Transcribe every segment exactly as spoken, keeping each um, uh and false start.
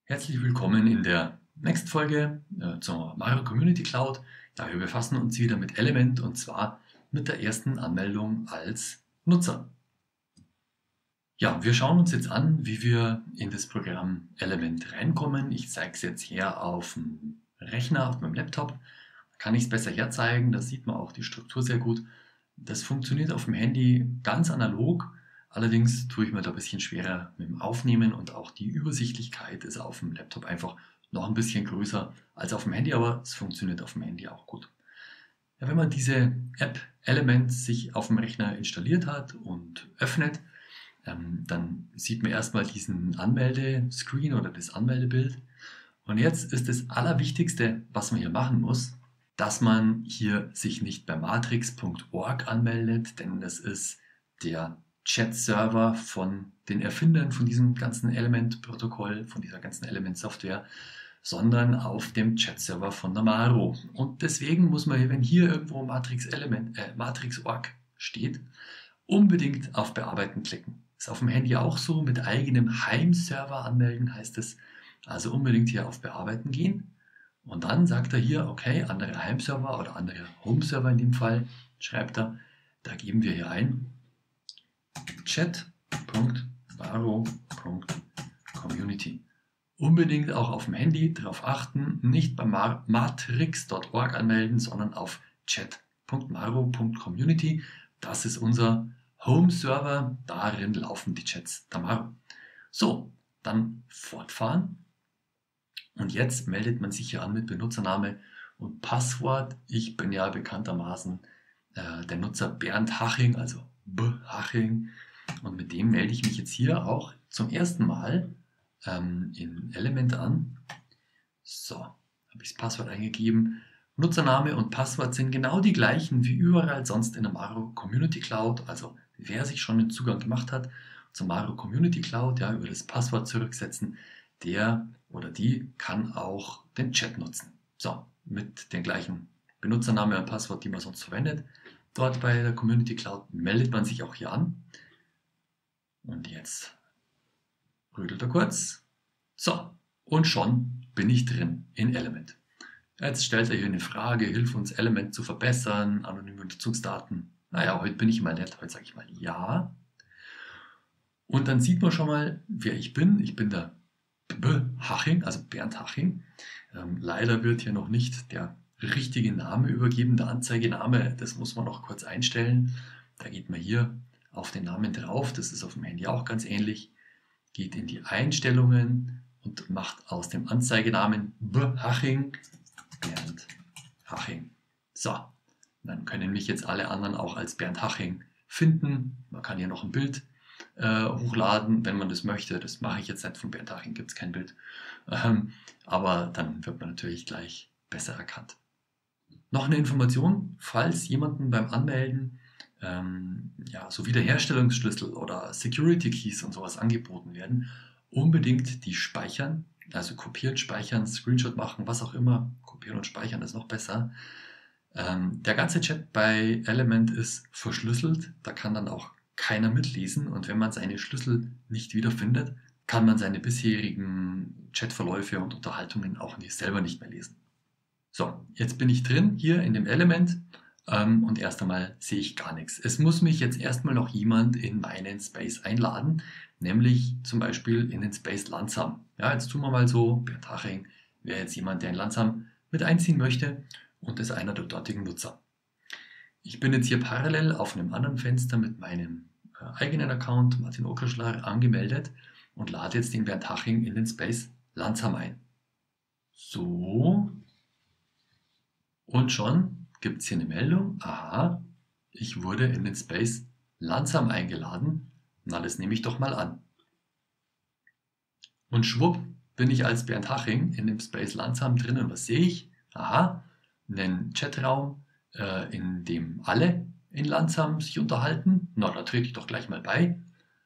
Herzlich willkommen in der Next-Folge äh, zur Mario Community Cloud. Ja, wir befassen uns wieder mit Element und zwar mit der ersten Anmeldung als Nutzer. Ja, wir schauen uns jetzt an, wie wir in das Programm Element reinkommen. Ich zeige es jetzt her auf dem Rechner, auf meinem Laptop. Da kann ich es besser herzeigen, da sieht man auch die Struktur sehr gut. Das funktioniert auf dem Handy ganz analog. Allerdings tue ich mir da ein bisschen schwerer mit dem Aufnehmen und auch die Übersichtlichkeit ist auf dem Laptop einfach noch ein bisschen größer als auf dem Handy, aber es funktioniert auf dem Handy auch gut. Ja, wenn man diese App Element sich auf dem Rechner installiert hat und öffnet, ähm, dann sieht man erstmal diesen Anmeldescreen oder das Anmeldebild. Und jetzt ist das Allerwichtigste, was man hier machen muss, dass man hier sich nicht bei matrix punkt org anmeldet, denn das ist der Chat-Server von den Erfindern von diesem ganzen Element-Protokoll, von dieser ganzen Element-Software, sondern auf dem Chat-Server von der Maro. Und deswegen muss man, wenn hier irgendwo Matrix Element, äh, matrix punkt org steht, unbedingt auf Bearbeiten klicken. Ist auf dem Handy auch so, mit eigenem Heimserver anmelden heißt es. Also unbedingt hier auf Bearbeiten gehen. Und dann sagt er hier, okay, andere Heimserver oder andere Home-Server in dem Fall, schreibt er, da geben wir hier ein chat punkt maro punkt community. Unbedingt auch auf dem Handy darauf achten, nicht bei matrix punkt org anmelden, sondern auf chat punkt maro punkt community. Das ist unser Home-Server, darin laufen die Chats der Maro. So, dann fortfahren. Und jetzt meldet man sich hier an mit Benutzername und Passwort. Ich bin ja bekanntermaßen äh, der Nutzer Bernd Haching, also B. Haching. Und mit dem melde ich mich jetzt hier auch zum ersten Mal ähm, in Element an. So, habe ich das Passwort eingegeben. Nutzername und Passwort sind genau die gleichen wie überall sonst in der Maro Community Cloud. Also wer sich schon den Zugang gemacht hat zur Maro Community Cloud, ja, über das Passwort zurücksetzen, der oder die kann auch den Chat nutzen. So, mit den gleichen Benutzername und Passwort, die man sonst verwendet. Dort bei der Community Cloud meldet man sich auch hier an. Und jetzt rödelt er kurz. So, und schon bin ich drin in Element. Jetzt stellt er hier eine Frage, hilf uns Element zu verbessern, anonyme Nutzungsdaten. Naja, heute bin ich mal nett, heute sage ich mal ja. Und dann sieht man schon mal, wer ich bin. Ich bin der B. Haching, also Bernd Haching. Ähm, leider wird hier noch nicht der richtige Name übergeben, der Anzeigename. Das muss man noch kurz einstellen. Da geht man hier auf den Namen drauf. Das ist auf dem Handy auch ganz ähnlich. Geht in die Einstellungen und macht aus dem Anzeigenamen B. Haching Bernd Haching. So, dann können mich jetzt alle anderen auch als Bernd Haching finden. Man kann hier noch ein Bild äh, hochladen, wenn man das möchte. Das mache ich jetzt nicht. Von Bernd Haching gibt es kein Bild. Ähm, aber dann wird man natürlich gleich besser erkannt. Noch eine Information, falls jemanden beim Anmelden ähm, ja, so Wiederherstellungsschlüssel oder Security Keys und sowas angeboten werden, unbedingt die speichern. Also kopieren, speichern, Screenshot machen, was auch immer. Kopieren und speichern ist noch besser. Ähm, der ganze Chat bei Element ist verschlüsselt. Da kann dann auch keiner mitlesen. Und wenn man seine Schlüssel nicht wiederfindet, kann man seine bisherigen Chatverläufe und Unterhaltungen auch nicht, selber nicht mehr lesen. So, jetzt bin ich drin hier in dem Element ähm, und erst einmal sehe ich gar nichts. Es muss mich jetzt erstmal noch jemand in meinen Space einladen, nämlich zum Beispiel in den Space Lansam. Ja, jetzt tun wir mal so, Bernd Haching wäre jetzt jemand, der in Lansam mit einziehen möchte und ist einer der dortigen Nutzer. Ich bin jetzt hier parallel auf einem anderen Fenster mit meinem äh, eigenen Account, Martin Okerschler, angemeldet und lade jetzt den Bernd Haching in den Space Lansam ein. So, und schon gibt es hier eine Meldung, aha, ich wurde in den Space Lansam eingeladen. Na, das nehme ich doch mal an. Und schwupp bin ich als Bernd Haching in dem Space Lansam drin und was sehe ich? Aha, einen Chatraum, äh, in dem alle in Lansam sich unterhalten. Na, da trete ich doch gleich mal bei.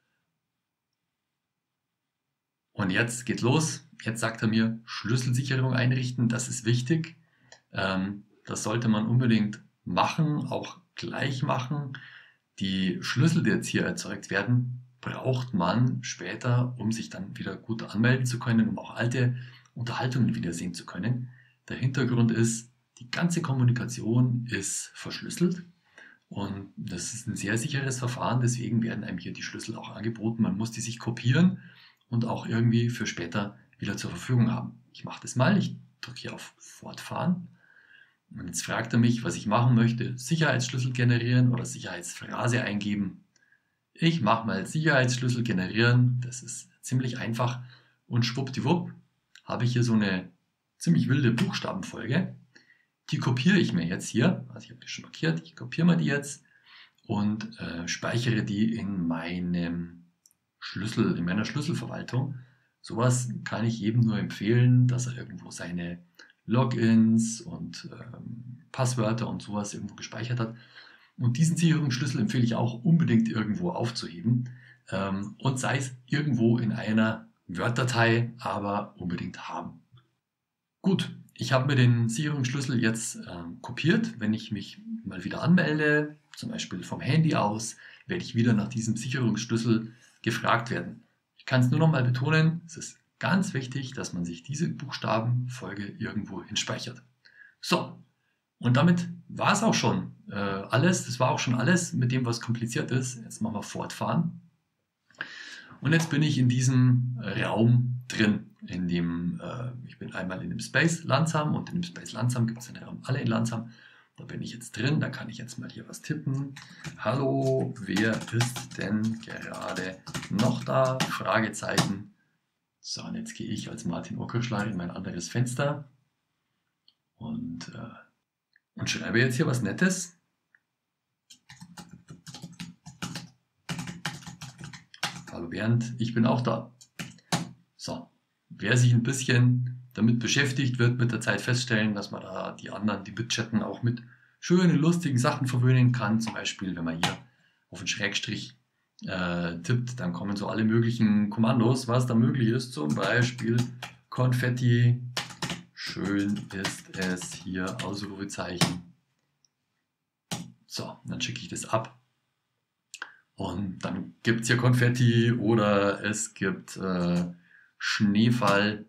Und jetzt geht los. Jetzt sagt er mir, Schlüsselsicherung einrichten, das ist wichtig. Ähm, das sollte man unbedingt machen, auch gleich machen. Die Schlüssel, die jetzt hier erzeugt werden, braucht man später, um sich dann wieder gut anmelden zu können, um auch alte Unterhaltungen wiedersehen zu können. Der Hintergrund ist, die ganze Kommunikation ist verschlüsselt und das ist ein sehr sicheres Verfahren, deswegen werden einem hier die Schlüssel auch angeboten. Man muss die sich kopieren und auch irgendwie für später wieder zur Verfügung haben. Ich mache das mal, ich drücke hier auf Fortfahren und jetzt fragt er mich, was ich machen möchte. Sicherheitsschlüssel generieren oder Sicherheitsphrase eingeben. Ich mache mal Sicherheitsschlüssel generieren, das ist ziemlich einfach und schwuppdiwupp habe ich hier so eine ziemlich wilde Buchstabenfolge. Die kopiere ich mir jetzt hier, also ich habe die schon markiert, ich kopiere mir die jetzt und äh, speichere die in meinem Schlüssel, in meiner Schlüsselverwaltung. Sowas kann ich jedem nur empfehlen, dass er irgendwo seine Logins und ähm, Passwörter und sowas irgendwo gespeichert hat. Und diesen Sicherungsschlüssel empfehle ich auch unbedingt irgendwo aufzuheben ähm, und sei es irgendwo in einer Word-Datei, aber unbedingt haben. Gut, ich habe mir den Sicherungsschlüssel jetzt äh, kopiert. Wenn ich mich mal wieder anmelde, zum Beispiel vom Handy aus, werde ich wieder nach diesem Sicherungsschlüssel gefragt werden. Ich kann es nur noch mal betonen, es ist ganz wichtig, dass man sich diese Buchstabenfolge irgendwo hinspeichert. So, und damit war es auch schon äh, alles. Das war auch schon alles mit dem, was kompliziert ist. Jetzt machen wir fortfahren. Und jetzt bin ich in diesem Raum drin. In dem, äh, ich bin einmal in dem Space Landsam und in dem Space Landsam gibt es den Raum alle in Landsam. Da bin ich jetzt drin, da kann ich jetzt mal hier was tippen. Hallo, wer ist denn gerade noch da? Fragezeichen. So, und jetzt gehe ich als Martin Urkelschlag in mein anderes Fenster und, äh, und schreibe jetzt hier was Nettes. Hallo Bernd, ich bin auch da. So, wer sich ein bisschen damit beschäftigt, wird mit der Zeit feststellen, dass man da die anderen, die mitchatten, auch mit schönen, lustigen Sachen verwöhnen kann. Zum Beispiel, wenn man hier auf den Schrägstrich äh, tippt, dann kommen so alle möglichen Kommandos, was da möglich ist. Zum Beispiel Konfetti, schön ist es hier, Ausrufezeichen. So, dann schicke ich das ab. Und dann gibt es hier Konfetti oder es gibt äh, Schneefall.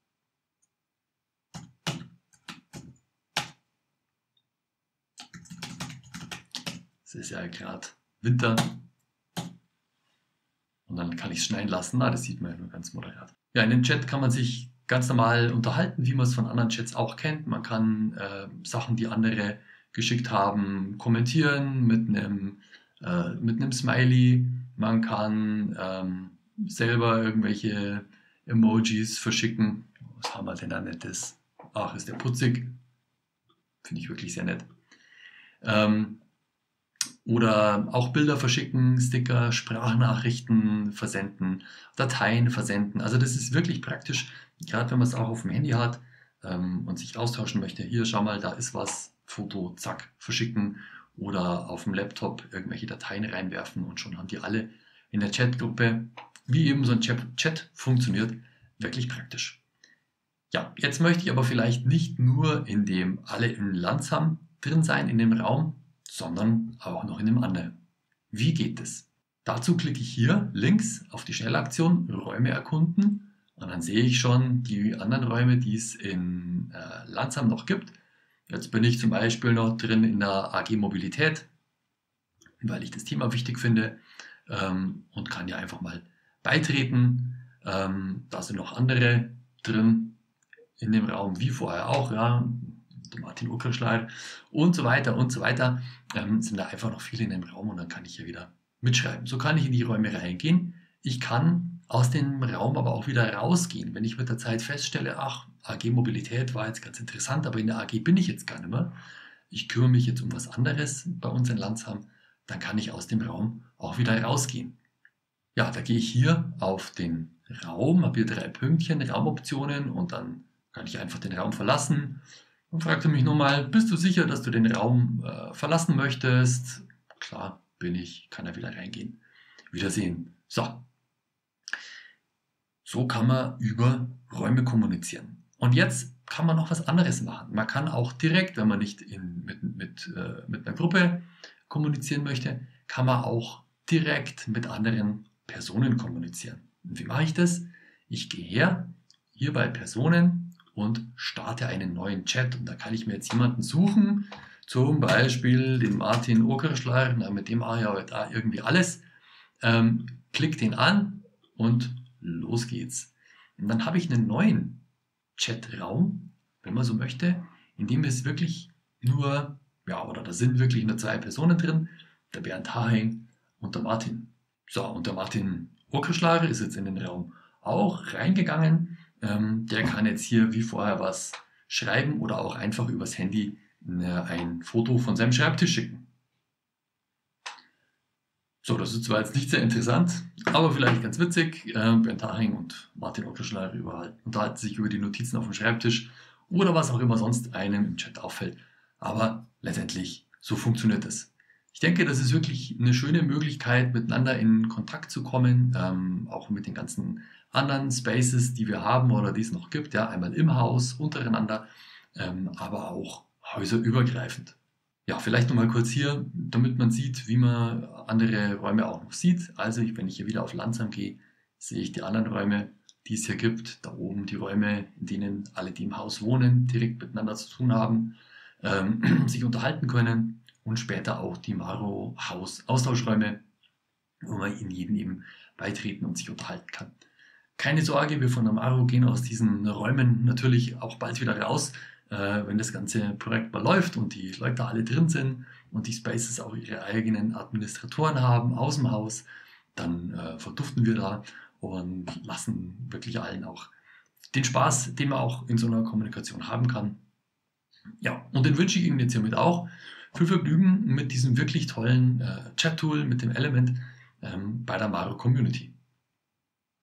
Es ist ja gerade Winter. Und dann kann ich es schneien lassen. Na, das sieht man ja nur ganz moderat. Ja, in dem Chat kann man sich ganz normal unterhalten, wie man es von anderen Chats auch kennt. Man kann äh, Sachen, die andere geschickt haben, kommentieren mit einem äh, mit einem Smiley. Man kann ähm, selber irgendwelche Emojis verschicken. Was haben wir denn da Nettes? Ach, ist der putzig. Finde ich wirklich sehr nett. Ähm, oder auch Bilder verschicken, Sticker, Sprachnachrichten versenden, Dateien versenden. Also das ist wirklich praktisch, gerade wenn man es auch auf dem Handy hat ähm, und sich austauschen möchte. Hier, schau mal, da ist was, Foto, zack, verschicken. Oder auf dem Laptop irgendwelche Dateien reinwerfen und schon haben die alle in der Chatgruppe, wie eben so ein Chat funktioniert, wirklich praktisch. Ja, jetzt möchte ich aber vielleicht nicht nur in dem alle in Landsam drin sein, in dem Raum, sondern auch noch in dem anderen. Wie geht es? Dazu klicke ich hier links auf die Schnellaktion Räume erkunden und dann sehe ich schon die anderen Räume, die es in äh, Landsam noch gibt. Jetzt bin ich zum Beispiel noch drin in der A G Mobilität, weil ich das Thema wichtig finde ähm, und kann ja einfach mal beitreten. Ähm, da sind noch andere drin in dem Raum, wie vorher auch, ja, der Martin Urkelschlag und so weiter und so weiter. Ähm, sind da einfach noch viele in dem Raum und dann kann ich hier wieder mitschreiben. So kann ich in die Räume reingehen. Ich kann aus dem Raum aber auch wieder rausgehen. Wenn ich mit der Zeit feststelle, ach, A G Mobilität war jetzt ganz interessant, aber in der A G bin ich jetzt gar nicht mehr. Ich kümmere mich jetzt um was anderes bei uns in Landsam, dann kann ich aus dem Raum auch wieder rausgehen. Ja, da gehe ich hier auf den Raum, habe hier drei Pünktchen, Raumoptionen und dann kann ich einfach den Raum verlassen. Und fragte mich nochmal, bist du sicher, dass du den Raum äh, verlassen möchtest? Klar, bin ich, kann er wieder reingehen. Wiedersehen. So. So kann man über Räume kommunizieren. Und jetzt kann man noch was anderes machen. Man kann auch direkt, wenn man nicht in, mit, mit, äh, mit einer Gruppe kommunizieren möchte, kann man auch direkt mit anderen Personen kommunizieren. Und wie mache ich das? Ich gehe her, hier bei Personen und starte einen neuen Chat. Und da kann ich mir jetzt jemanden suchen, zum Beispiel den Martin Okerschler, mit dem mache ich ja da irgendwie alles. Ähm, klick den an und los geht's. Und dann habe ich einen neuen Chatraum, wenn man so möchte, in dem es wirklich nur, ja, oder da sind wirklich nur zwei Personen drin, der Bernd Hahing und der Martin. So, und der Martin Okerschlager ist jetzt in den Raum auch reingegangen. Ähm, der kann jetzt hier wie vorher was schreiben oder auch einfach übers Handy eine, ein Foto von seinem Schreibtisch schicken. So, das ist zwar jetzt nicht sehr interessant, aber vielleicht ganz witzig. Äh, Bernd Hahing und Martin Okerschlager unterhalten sich über die Notizen auf dem Schreibtisch oder was auch immer sonst einem im Chat auffällt. Aber letztendlich, so funktioniert es. Ich denke, das ist wirklich eine schöne Möglichkeit, miteinander in Kontakt zu kommen, ähm, auch mit den ganzen anderen Spaces, die wir haben oder die es noch gibt. Ja, einmal im Haus, untereinander, ähm, aber auch häuserübergreifend. Ja, vielleicht nochmal kurz hier, damit man sieht, wie man andere Räume auch noch sieht. Also wenn ich hier wieder auf Landsheim gehe, sehe ich die anderen Räume, die es hier gibt. Da oben die Räume, in denen alle, die im Haus wohnen, direkt miteinander zu tun haben, ähm, sich unterhalten können. Und später auch die Maro-Haus-Austauschräume, wo man in jeden eben beitreten und sich unterhalten kann. Keine Sorge, wir von der Maro gehen aus diesen Räumen natürlich auch bald wieder raus, äh, wenn das ganze Projekt mal läuft und die Leute alle drin sind und die Spaces auch ihre eigenen Administratoren haben aus dem Haus, dann äh, verduften wir da und lassen wirklich allen auch den Spaß, den man auch in so einer Kommunikation haben kann. Ja, und den wünsche ich Ihnen jetzt hiermit auch. Viel Vergnügen mit diesem wirklich tollen äh, Chat-Tool, mit dem Element ähm, bei der Maro Community.